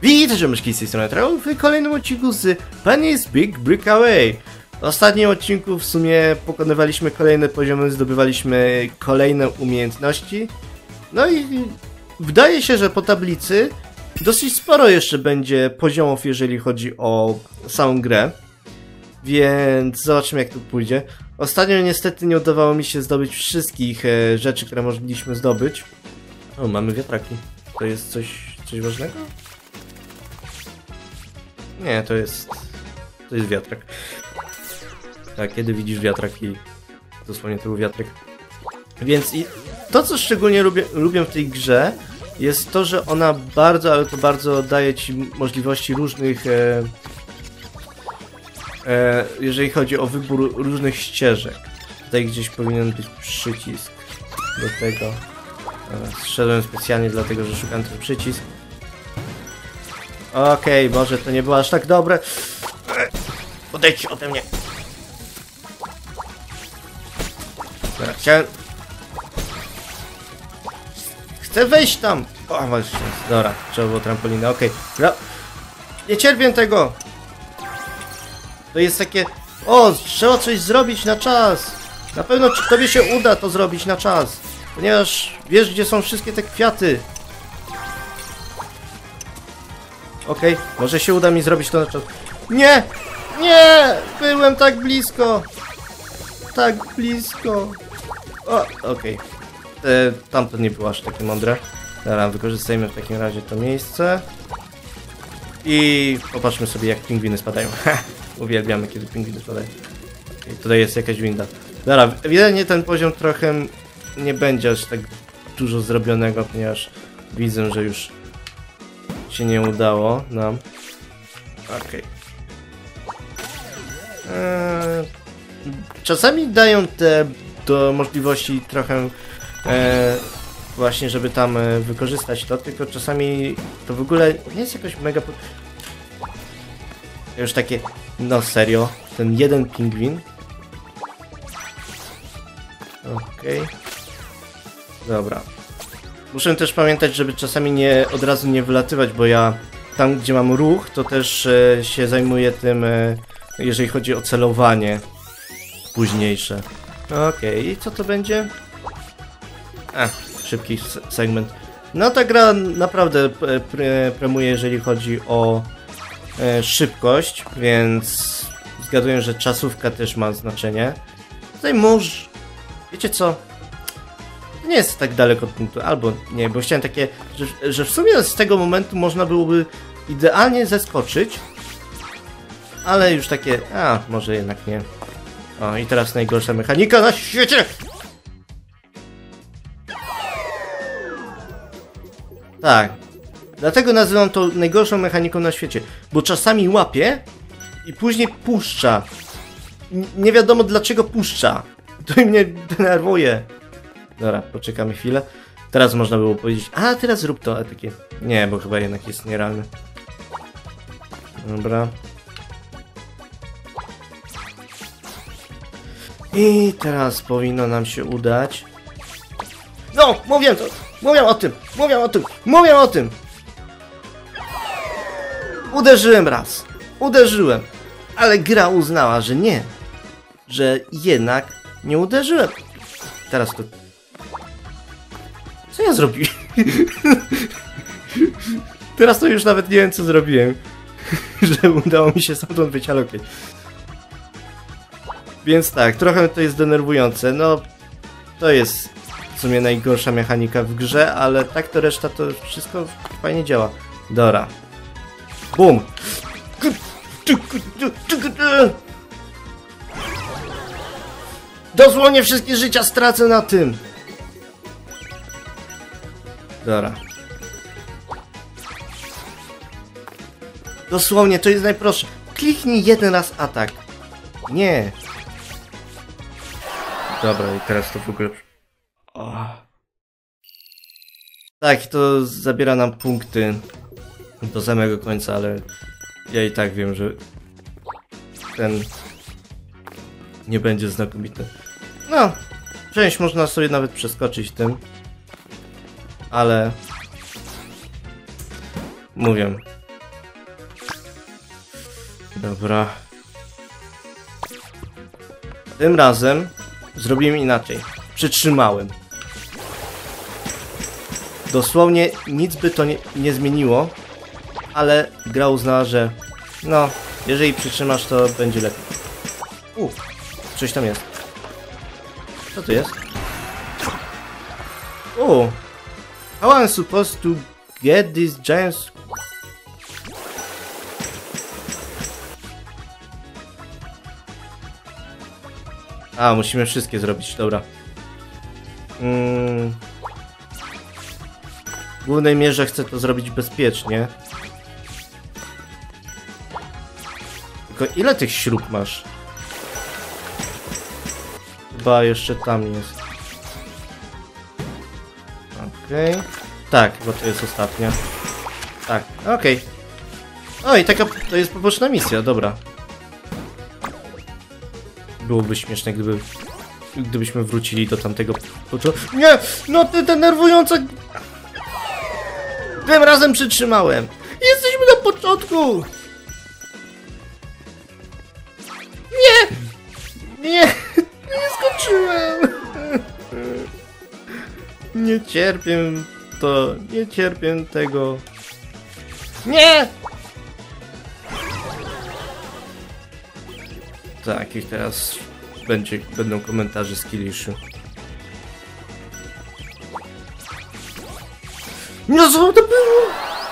Witajcie, myszki, z tej strony Travel w kolejnym odcinku z Penny's Big Breakaway. W ostatnim odcinku w sumie pokonywaliśmy kolejne poziomy, zdobywaliśmy kolejne umiejętności. No i wydaje się, że po tablicy dosyć sporo jeszcze będzie poziomów, jeżeli chodzi o samą grę. Więc zobaczymy, jak to pójdzie. Ostatnio niestety nie udawało mi się zdobyć wszystkich rzeczy, które mogliśmy zdobyć. O, mamy wiatraki. To jest coś ważnego? Nie, to jest wiatrak. Tak, kiedy widzisz wiatrak i dosłownie to był wiatrak. Więc i to, co szczególnie lubię w tej grze, jest to, że ona bardzo, ale to bardzo daje ci możliwości różnych, jeżeli chodzi o wybór różnych ścieżek. Tutaj gdzieś powinien być przycisk do tego. Zszedłem specjalnie dlatego, że szukam ten przycisk. Okej, może to nie było aż tak dobre. Odejdź ode mnie. Dobra, chciałem... Chcę wejść tam. O, właśnie. Dobra, trzeba było trampoliny, okej. No. Nie cierpię tego. To jest takie... O, trzeba coś zrobić na czas. Na pewno tobie się uda to zrobić na czas. Ponieważ wiesz, gdzie są wszystkie te kwiaty. Okej, może się uda mi zrobić to na czas. Nie! Nie! Byłem tak blisko! Tak blisko! O, okej. Tamto nie było aż takie mądre. Dobra, wykorzystajmy w takim razie to miejsce. I popatrzmy sobie, jak pingwiny spadają. Uwielbiamy, kiedy pingwiny spadają. Okay, tutaj jest jakaś winda. Dobra, ewidentnie ten poziom trochę nie będzie aż tak dużo zrobionego, ponieważ widzę, że już się nie udało nam. Okej. Czasami dają te możliwości trochę właśnie, żeby tam wykorzystać to, tylko czasami to w ogóle nie jest jakoś mega... Już takie, no serio, ten jeden pingwin. Okej. Dobra. Muszę też pamiętać, żeby czasami od razu nie wylatywać, bo ja tam, gdzie mam ruch, to też się zajmuję tym, jeżeli chodzi o celowanie późniejsze. Okej, i co to będzie? Szybki segment. No ta gra naprawdę premuje, jeżeli chodzi o szybkość, więc zgaduję, że czasówka też ma znaczenie. Tutaj wiecie co? Nie jest tak daleko od punktu, albo nie, bo chciałem takie, że w sumie z tego momentu można byłoby idealnie zeskoczyć, ale już takie, może jednak nie. O, i teraz najgorsza mechanika na świecie! Tak, dlatego nazywam to najgorszą mechaniką na świecie, bo czasami łapie i później puszcza. Nie wiadomo dlaczego puszcza. To mnie denerwuje. Dobra, poczekamy chwilę. Teraz można było powiedzieć, teraz zrób to, a takie... Nie, bo chyba jednak jest nierealne. Dobra. I teraz powinno nam się udać. No, mówię o tym! Uderzyłem raz. Ale gra uznała, że nie. Że jednak nie uderzyłem. Teraz to... Co ja zrobiłem? Teraz to już nawet nie wiem, co zrobiłem. Że udało mi się stamtąd wyjść, ale okej. Więc tak, trochę to jest denerwujące. No, to jest w sumie najgorsza mechanika w grze, ale tak to reszta to wszystko fajnie działa. Dobra. Bum! Dosłownie wszystkie życia stracę na tym. Dobra. Dosłownie, to jest najprostsze. Kliknij jeden raz atak. Nie. Dobra, i teraz to w ogóle... Tak, to zabiera nam punkty do samego końca, ale ja i tak wiem, że ten nie będzie znakomity. No, część można sobie nawet przeskoczyć tym, ale mówię, Dobra. Tym razem zrobiłem inaczej. Przytrzymałem. Dosłownie nic by to nie zmieniło, ale gra uznała, że no, jeżeli przytrzymasz, to będzie lepiej. Coś tam jest. Co to jest? How I'm supposed to get these giants? Musimy wszystkie zrobić, dobra. W głównej mierze chcę to zrobić bezpiecznie. Tylko ile tych śrub masz? Chyba jeszcze tam jest. Okej. Tak, bo to jest ostatnia. Tak, okej. Oj, taka to jest poboczna misja, dobra. Byłoby śmieszne, gdybyśmy wrócili do tamtego... Nie! No ty denerwujące... Tym razem przytrzymałem! Jesteśmy na początku! Nie! Nie! Nie skończyłem! Nie cierpię to... Nie cierpię tego... Nie! Tak, i teraz będą komentarze z Kiliszu. No co to było?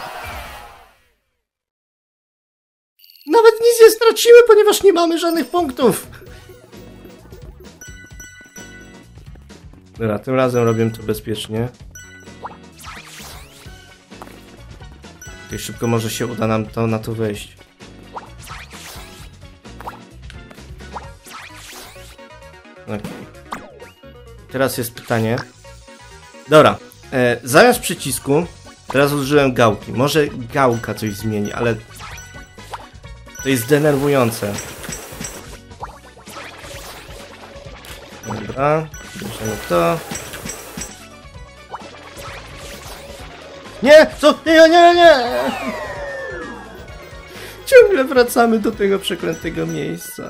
Nawet nic nie straciły, ponieważ nie mamy żadnych punktów. Dobra, tym razem robię to bezpiecznie. Tutaj szybko może się uda nam na to wejść. Okay. Teraz jest pytanie. Dobra, zamiast przycisku teraz użyłem gałki. Może gałka coś zmieni, ale to jest denerwujące. Dobra, bierzemy to. Nie! Co? Nie! Ciągle wracamy do tego przeklętego miejsca.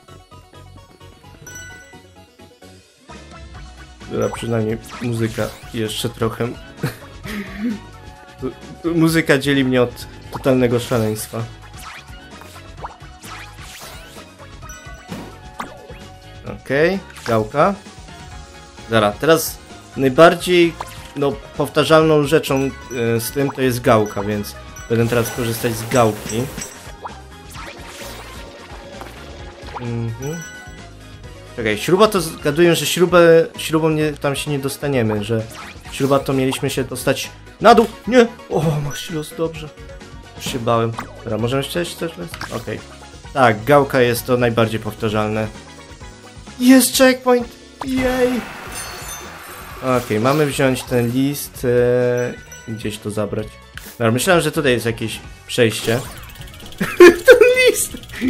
Dobra, przynajmniej muzyka jeszcze trochę... Muzyka dzieli mnie od totalnego szaleństwa. Okej, gałka. Dobra, teraz najbardziej powtarzalną rzeczą z tym to jest gałka, więc będę teraz korzystać z gałki. Czekaj, śruba to zgaduję, że śrubą tam się nie dostaniemy, że śruba to mieliśmy się dostać na dół. Nie! O, masz los, dobrze. Już się bałem. Dobra, możemy jeszcze coś? Okej. Tak, gałka jest to najbardziej powtarzalne. Jest checkpoint! Jej! Okej, mamy wziąć ten list, gdzieś to zabrać. Dobra, myślałem, że tutaj jest jakieś przejście. Ten list!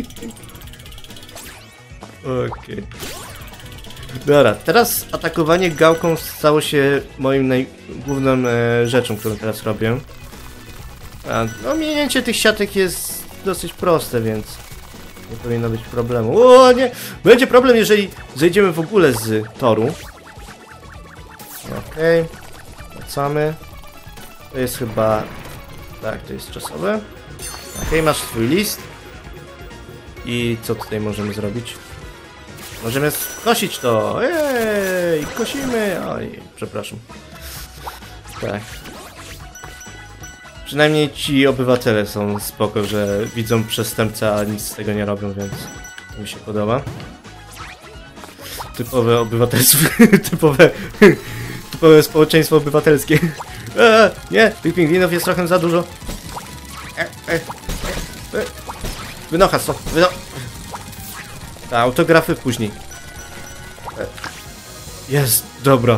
Okej. Dobra, teraz atakowanie gałką stało się moim główną rzeczą, którą teraz robię. No, minięcie tych siatek jest dosyć proste, więc nie powinno być problemu. O nie! Będzie problem, jeżeli zejdziemy w ogóle z toru. Okej. Wracamy. To jest chyba... Tak, to jest czasowe. Okej, masz swój list. I co tutaj możemy zrobić? Możemy skosić to! Ej, kosimy! Oj, przepraszam. Tak. Przynajmniej ci obywatele są spoko, że widzą przestępcę, a nic z tego nie robią, więc to mi się podoba. Typowe obywatelstwo, typowe społeczeństwo obywatelskie. Nie, tych pingwinów jest trochę za dużo. Wynocha co? Autografy później. Jest, dobra.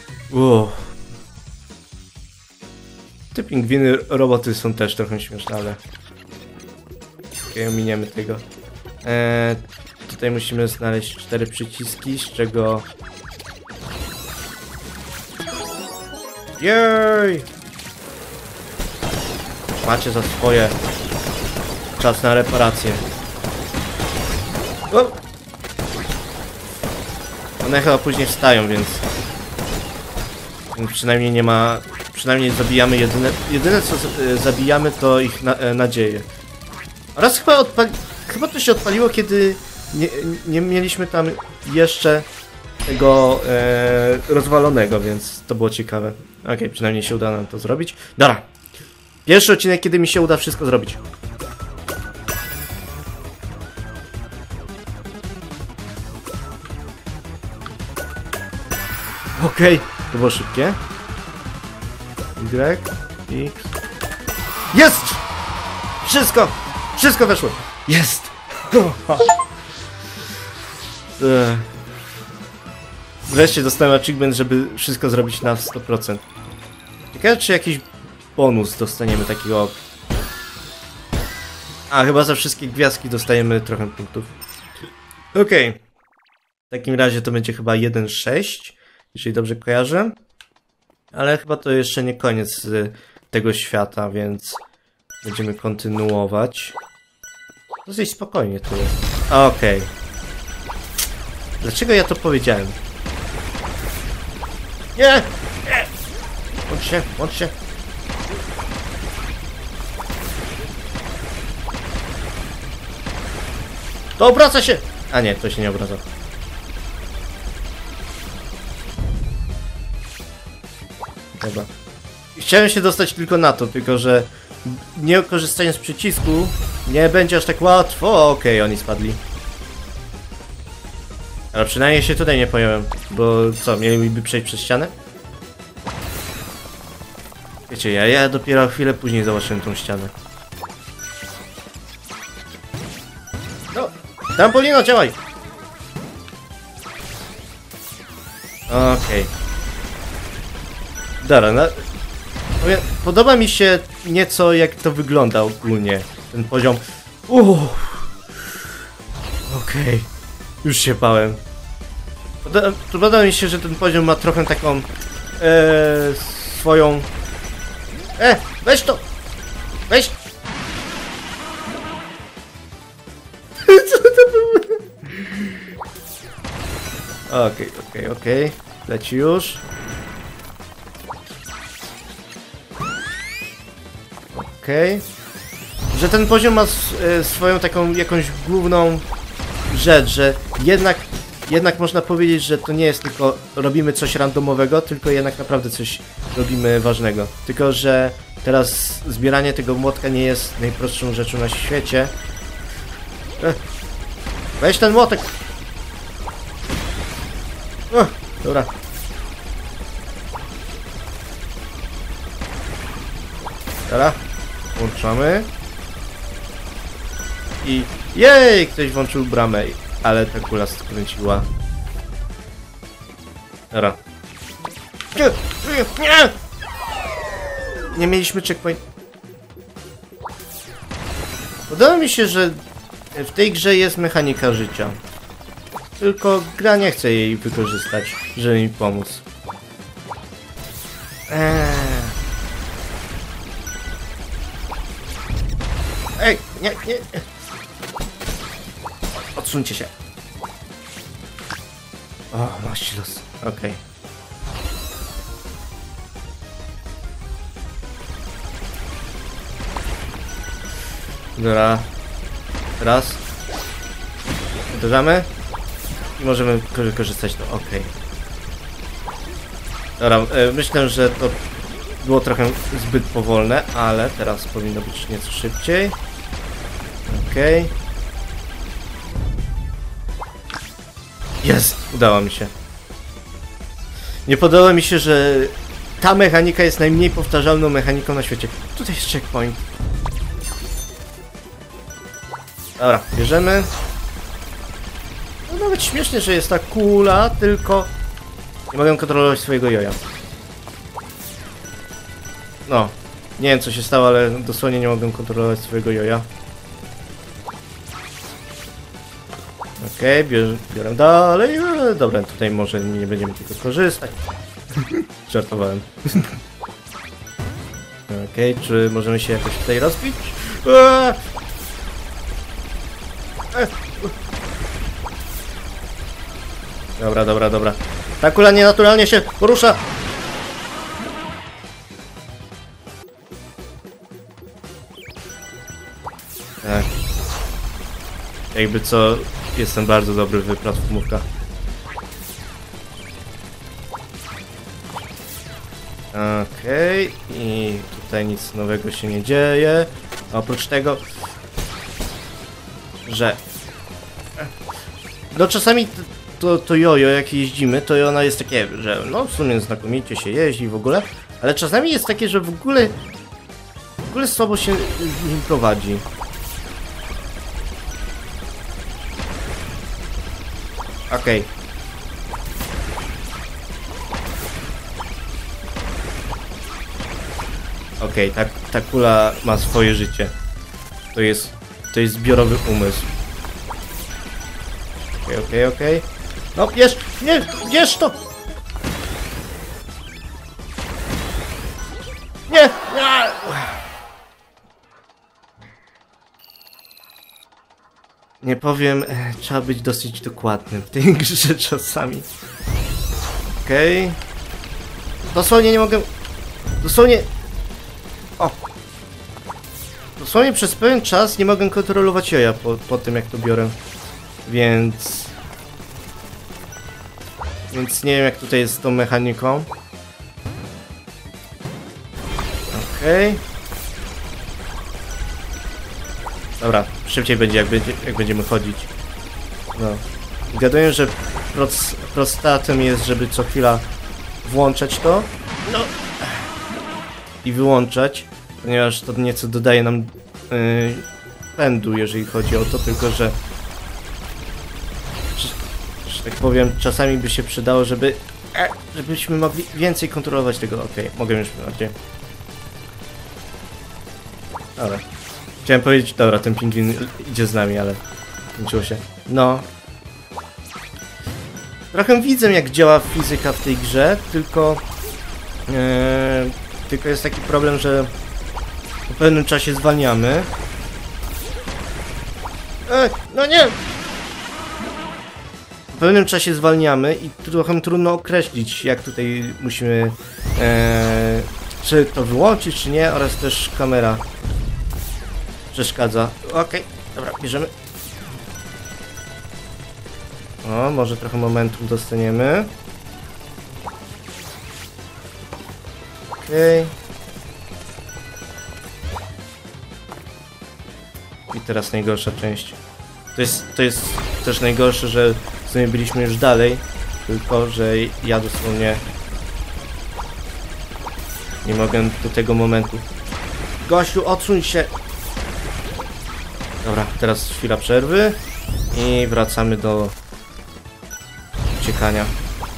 Te pingwiny, roboty są też trochę śmieszne, ale... Okej, ominiemy tego. Tutaj musimy znaleźć 4 przyciski, z czego... Jej! Macie za swoje. Czas na reparację. O! One chyba później wstają, więc przynajmniej nie ma... Przynajmniej zabijamy jedyne co zabijamy to ich nadzieję. Oraz chyba to się odpaliło, kiedy nie mieliśmy tam jeszcze tego rozwalonego, więc to było ciekawe. Okej, przynajmniej się uda nam to zrobić. Dobra. Pierwszy odcinek, kiedy mi się uda wszystko zrobić. Okej, to było szybkie. Y, X. Jest! Wszystko! Wszystko weszło! Jest! Wreszcie dostałem achievement, żeby wszystko zrobić na 100%. Ciekawe, czy jakiś bonus dostaniemy takiego... A, chyba za wszystkie gwiazdki dostajemy trochę punktów. Okej. W takim razie to będzie chyba 1.6, jeżeli dobrze kojarzę. Ale chyba to jeszcze nie koniec tego świata, więc będziemy kontynuować. Dosyć spokojnie tu jest. Okej. Dlaczego ja to powiedziałem? Nie! Nie! Łącz się, łącz się. To obraca się! A nie, to się nie obraca. Dobra. Chciałem się dostać tylko na to, tylko że nie korzystając z przycisku nie będzie aż tak łatwo. Okej, oni spadli. Ale przynajmniej się tutaj nie pojąłem, bo co, mieliby przejść przez ścianę? Wiecie, ja dopiero chwilę później zobaczyłem tą ścianę. No, trampolino, działaj! Okej. Dobra, no, podoba mi się nieco jak to wygląda ogólnie, ten poziom. Okej. Już się bałem. Podoba mi się, że ten poziom ma trochę taką swoją... weź to! Weź! Co to było? Okej. Leci już. Okej. Że ten poziom ma swoją taką jakąś główną rzecz, że jednak można powiedzieć, że to nie jest tylko robimy coś randomowego, tylko jednak naprawdę coś robimy ważnego. Tylko że teraz zbieranie tego młotka nie jest najprostszą rzeczą na świecie. Weź ten młotek! Dobra. Dobra. Włączamy. I jej! Ktoś włączył bramę, ale ta kula skręciła. Dobra. Nie mieliśmy checkpoint. Podoba mi się, że w tej grze jest mechanika życia. Tylko gra nie chce jej wykorzystać, żeby mi pomóc. Ej, nie. Odsuńcie się. O, masz los. Okej. Dobra. Raz. Uderzamy. I możemy korzystać to. Okej. Dobra, myślę, że to było trochę zbyt powolne, ale teraz powinno być nieco szybciej. Okej. Jest! Udało mi się. Nie podoba mi się, że ta mechanika jest najmniej powtarzalną mechaniką na świecie. Tutaj jest checkpoint. Dobra, bierzemy. No nawet śmiesznie, że jest ta kula, tylko nie mogę kontrolować swojego joja. No, nie wiem co się stało, ale dosłownie nie mogę kontrolować swojego joja. Okej, biorę dalej. Dobra, tutaj może nie będziemy tylko korzystać. Żartowałem. Okej, czy możemy się jakoś tutaj rozbić? Dobra, dobra, dobra. Ta kula nienaturalnie się porusza. Tak. Jakby co, jestem bardzo dobry w platformówkach. Okej, i tutaj nic nowego się nie dzieje. Oprócz tego, że no czasami to jojo jak jeździmy, to ona jest takie, że no w sumie znakomicie się jeździ w ogóle, ale czasami jest takie, że w ogóle słabo się nim prowadzi. Okej. Okej, ta kula ma swoje życie. To jest zbiorowy umysł. Okej. No, bierz! Nie! Bierz to! Nie! Nie powiem, trzeba być dosyć dokładnym w tej grze czasami. Okej. Dosłownie nie mogę... Dosłownie... O! Dosłownie przez pewien czas nie mogę kontrolować joja po tym jak to biorę. Więc nie wiem jak tutaj jest z tą mechaniką. Okej. Dobra, szybciej będzie jak będziemy chodzić. No. Gaduję, że prostatem jest, żeby co chwila włączać to. No. I wyłączać, ponieważ to nieco dodaje nam pędu, jeżeli chodzi o to, tylko że tak powiem, czasami by się przydało, żebyśmy mogli więcej kontrolować tego. Okej, mogę już bardziej. Dobra. Chciałem powiedzieć, dobra, ten pingwin idzie z nami, ale skończyło się. No. Trochę widzę jak działa fizyka w tej grze, tylko jest taki problem, że po pewnym czasie zwalniamy. No nie! W pewnym czasie zwalniamy i trochę trudno określić, jak tutaj musimy czy to wyłączyć, czy nie, oraz też kamera przeszkadza. Okej, dobra, bierzemy. O, może trochę momentum dostaniemy. Okej. I teraz najgorsza część. To jest też najgorsze, że w sumie byliśmy już dalej, tylko że ja dosłownie nie mogę do tego momentu. Gościu, odsuń się! Dobra, teraz chwila przerwy i wracamy do uciekania.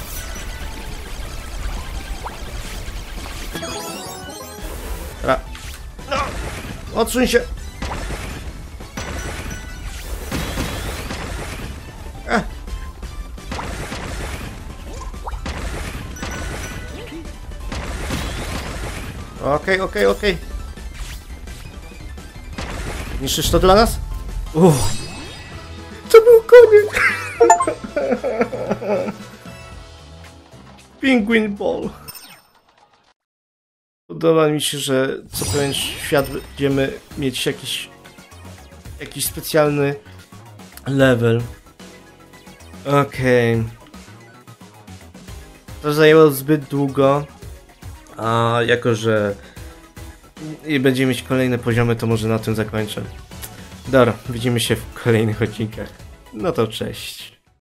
Dobra. No! Odsuń się! Okej. Niszczysz to dla nas? To był koniec! Penguin Ball. Podoba mi się, że co pewien świat będziemy mieć jakiś specjalny level. Okej. To zajęło zbyt długo. A jako, że będziemy mieć kolejne poziomy, to może na tym zakończę. Dobra, widzimy się w kolejnych odcinkach. No to cześć.